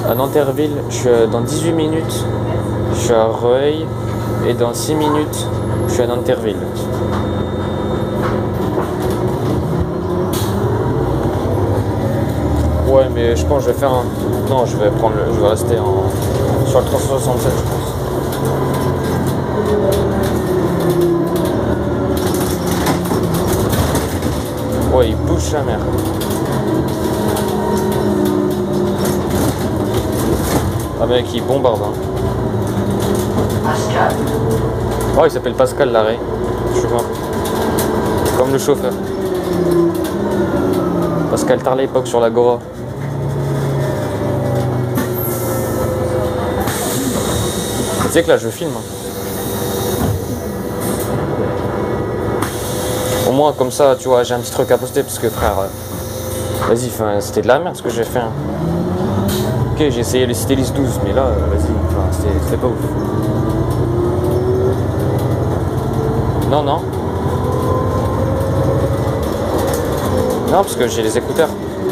à Nanterville, je suis dans 18 minutes, je suis à Rueil, et dans 6 minutes, je suis à Nanterville. Ouais, mais je pense que je vais faire un... Non, je vais rester sur le 367, je pense. Ouais, il bouge la mer. Ah mec, il bombarde. Hein. Pascal. Oh, il s'appelle Pascal l'arrêt. Je vois. Comme le chauffeur. Pascal tard l'époque sur l'Agora. Tu sais que là je filme. Au moins comme ça, tu vois, j'ai un petit truc à poster parce que frère, vas-y, c'était de la merde ce que j'ai fait. Hein. Ok, j'ai essayé le Citélis 12, mais là, vas-y, c'était pas ouf. Non, non. Non, parce que j'ai les écouteurs.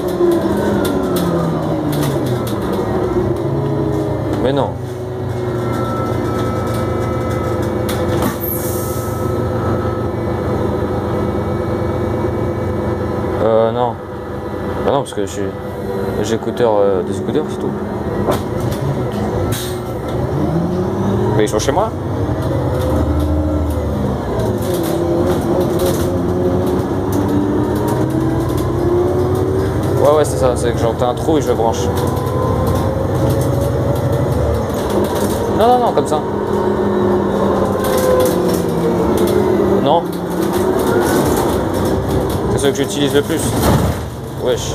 Mais non. Non. Bah non, parce que j'ai des écouteurs, c'est tout. Mais ils sont chez moi. Ouais, c'est ça, c'est que j'entends un trou et je le branche. Non, comme ça. Non. C'est ce que j'utilise le plus. Wesh.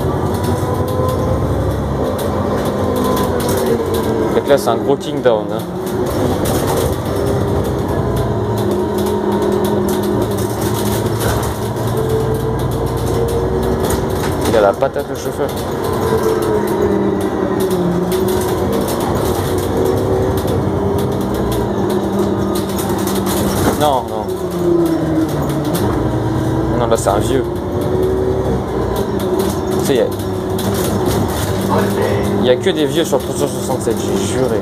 Donc là, c'est un gros king down. Hein. Il a la patate, le chauffeur. Non. Non, là, c'est un vieux. Tu sais, il n'y a que des vieux sur le 367, j'ai juré.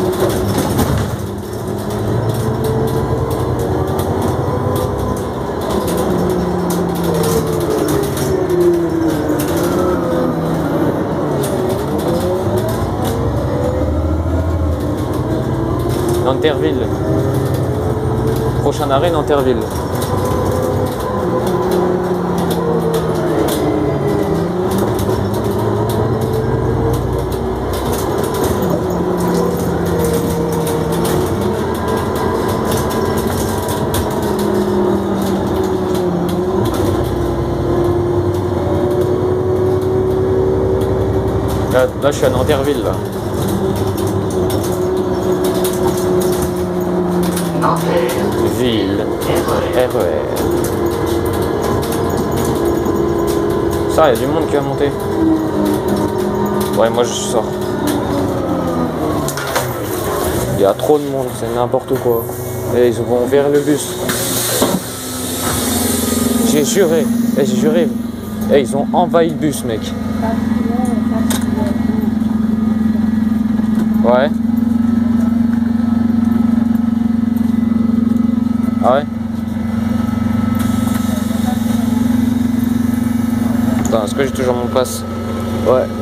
Nanterville. Prochain arrêt, Nanterville. Là, je suis à Nanterville, là. Ville, RER. Ça, il y a du monde qui va monter. Ouais, moi je sors. Il y a trop de monde, c'est n'importe quoi. Et ils vont vers le bus. J'ai juré. Et ils ont envahi le bus, mec. Ouais. Ah ouais? Attends, est-ce que j'ai toujours mon pass? Ouais.